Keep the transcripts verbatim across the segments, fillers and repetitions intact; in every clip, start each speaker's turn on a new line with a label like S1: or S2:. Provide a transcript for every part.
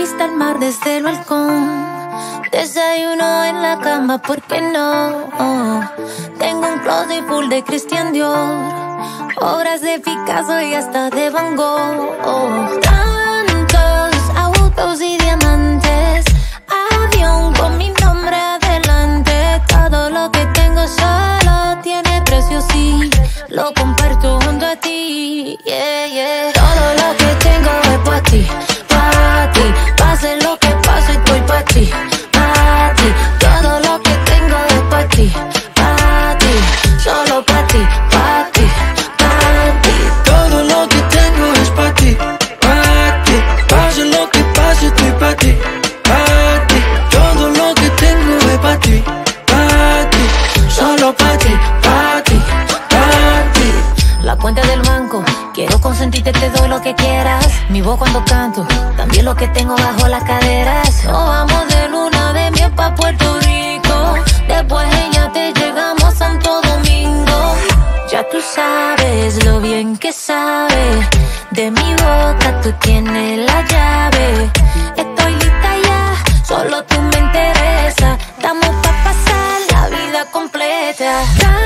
S1: vista al mar desde el balcón. Desayuno en la cama, ¿por qué no? Oh, tengo un closet full de Christian Dior, obras de Picasso y hasta de Van Gogh. Oh, tantos autos y diamantes, avión con mi nombre adelante. Todo lo que tengo solo tiene precio, sí, lo comparto junto a ti. Yeah, yeah. Todo lo que tengo es para ti, para ti. Pase lo que pase, estoy para ti. Todo lo que tengo es pa' ti, pa' ti, solo pa' ti, pa' ti, pa' ti.
S2: Todo lo que tengo es pa' ti, pa' ti. Pase lo que pase, estoy pa' ti, pa' ti. Todo lo que tengo es pa' ti, pa' ti, solo pa' ti, pa' ti, pa' ti.
S1: La cuenta del banco, quiero consentirte, te doy lo que quieras. Mi voz cuando canto, también lo que tengo bajo las caderas. Nos vamos de luna de miel pa' Puerto Rico, después en yate llegamos a Santo Domingo. Ya tú sabes lo bien que sabe, de mi boca tú tienes la llave. Estoy lista ya, solo tú me interesa. Estamos pa' pasar la vida completa.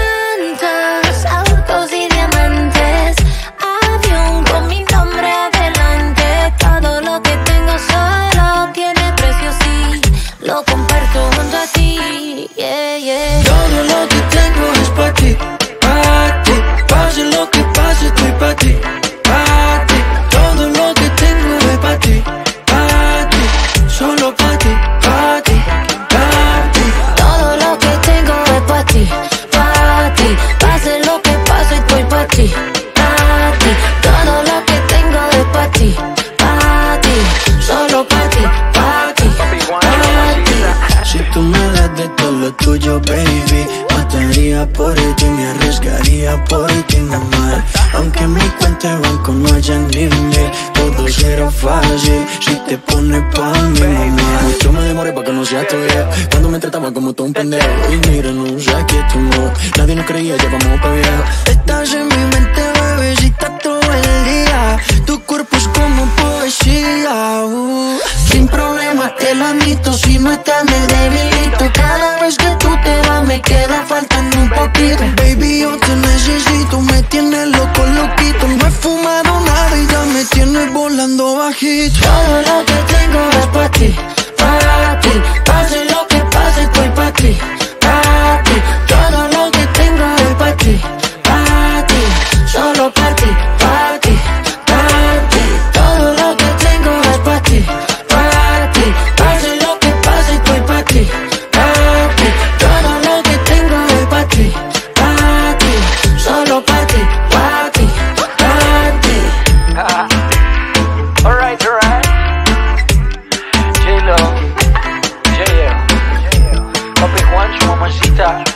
S1: Tantos autos y diamantes, avión con mi nombre adelante. Todo lo que tengo solo tiene precio, sí, lo comparto junto a ti. Yeah, yeah.
S2: Todo lo que tengo es pa' ti, pa' ti. Pase lo que pase, estoy pa' ti, pa' ti. Todo lo que tengo es pa' ti, pa' ti, solo pa' ti, pa' ti, pa' ti.
S1: Todo lo que tengo es pa' ti, pa' ti. Pase lo que pase, estoy pa' ti, pa' ti. Todo lo que tengo es pa' ti, pa' ti, solo pa' ti, pa' ti, pa' ti.
S2: Si tú me das de todo lo tuyo, baby, mataría por ti, me arriesgaría por ti, mamá. Aunque mi cuenta de banco no haya ni mil, todo será fácil si te pones pa' mí, mamá. Mucho me demoré pa' que no seas tu viejo, cuando me trataba como todo un pendejo. Y mira, no sé aquí tu no, nadie nos creía, ya vamos pa' viejo. Estás en mi mente, bebecita, todo el día. Tu cuerpo es como poesía, uh. Sin problema te lo admito, si no estás me debilito. Cada vez que tú te vas me queda faltando un poquito. Baby, yo te necesito, me tienes loco, loquito. No he fumado nada y ya me tienes volando bajito.
S1: Todo lo que tengo es pa' ti, pa' ti. Pase lo que pase, estoy pa' ti, pa' ti. Todo lo que tengo es pa' ti, pa' ti, solo pa' ti, pa' ti, pa' ti. Todo lo que tengo es pa' ti, pa' ti. Pase lo que pase, estoy pa' ti, pa' ti. Todo lo que tengo es pa' ti, pa' ti, solo pa' ti, pa' ti, pa' ti.
S3: Alright, alright. J-Lo, J-L, Papi Juancho, mamacita.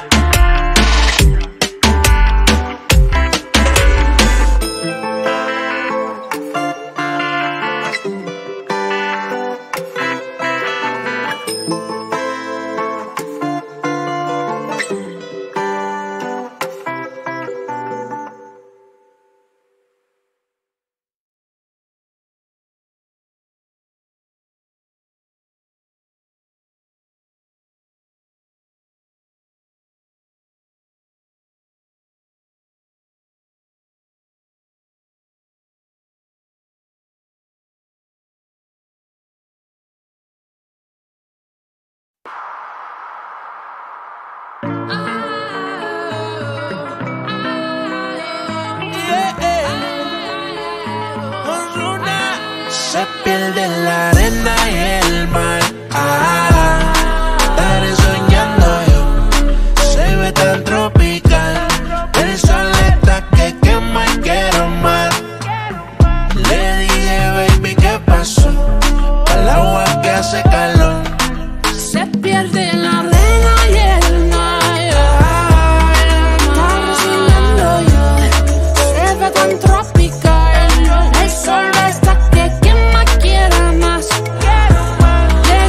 S2: Se pierde en la arena y el mar. Ah, estaré soñando yo. Se ve tan tropical. El sol está que quema y quiero más. Le dije, baby, ¿qué pasó? Al agua que hace calor.
S4: Se pierde en la arena y el mar. Estaré soñando yo. Se ve tan tropical. El sol está que quema, quiera más. Le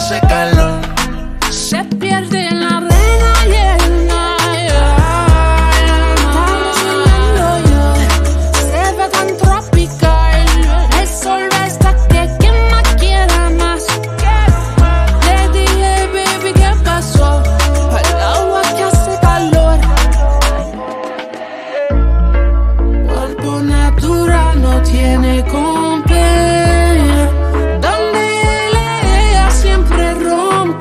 S2: hace calor.
S4: Se pierde en la arena y el mar. Se ve tan tropical. El sol está que quema, quiera más. Le dije, baby, ¿qué pasó? El agua que hace calor. Cuerpo natural no tiene compre. Donde él ella siempre rompe.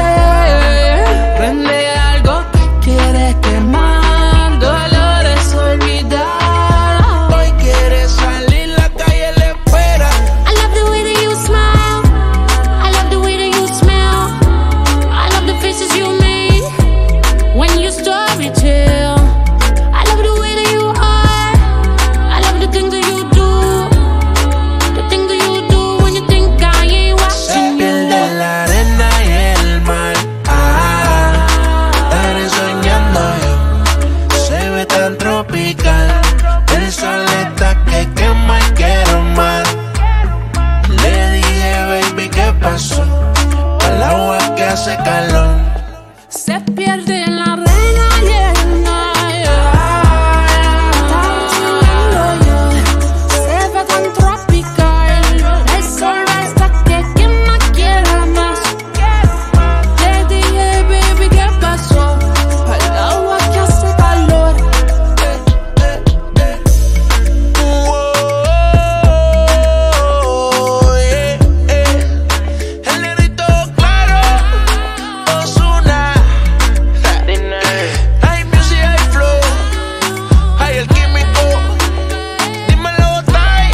S4: Prende algo que quiere quemar. Dolores olvidar.
S2: Hoy quiere salir, la calle le espera.
S1: I love the way that you smile. I love the way that you smell. I love the faces you make when you story tell. I love the way that you are. I love the things that you do. The things that you do when you think I ain't
S2: Se
S1: watching
S2: pierde
S1: you.
S2: en la arena y el mar. Ah, estaré soñando yo. Se ve tan tropical. El sol está que quema y quiero más. Le dije, baby, ¿qué pasó? El agua que hace calor.
S4: Se pierde en la arena y el mar. Se ve tan tropical. El sol está que quema, quiera más. Le dije, baby, ¿qué pasó? El agua que hace calor.
S2: Oh, yeah, yeah. El negrito claro, Ozuna. Hay music, hay flow, hay el químico. Dímelo, Tai.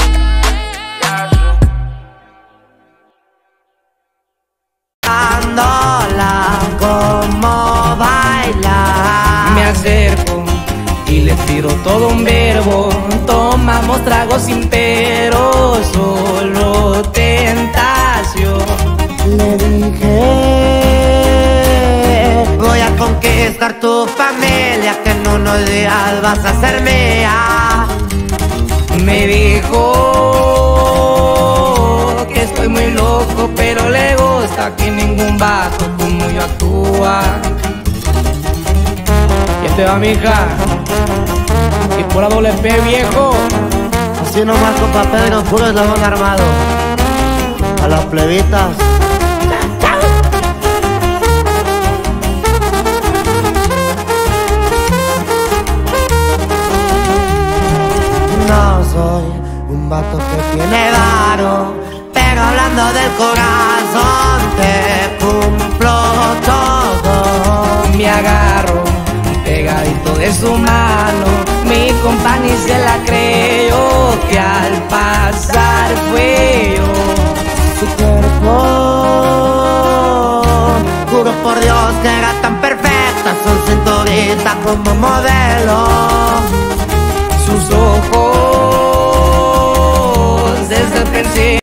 S5: Dándola como baila.
S6: Me acerco y le tiro todo un verbo. Tomamos tragos sin pero, solo tentación.
S5: Le dije, voy a conquistar tu familia, que en unos días vas a ser mía.
S6: Me dijo que estoy muy loco, pero le gusta que ningún vato como yo actúa. Y este va, mija, y por la doble P, viejo.
S5: Así nomás, compa Pedro, puro eslabón armado. A las plebitas. No soy un vato que tiene varo, pero hablando del corazón te cumplo todo.
S6: Me agarro pegadito de su mano, mi compa ni se la creyó, que al pasar fue yo.
S5: Su cuerpo, juro por Dios que era tan perfecta, su cinturita como modelo.
S6: Sus ojos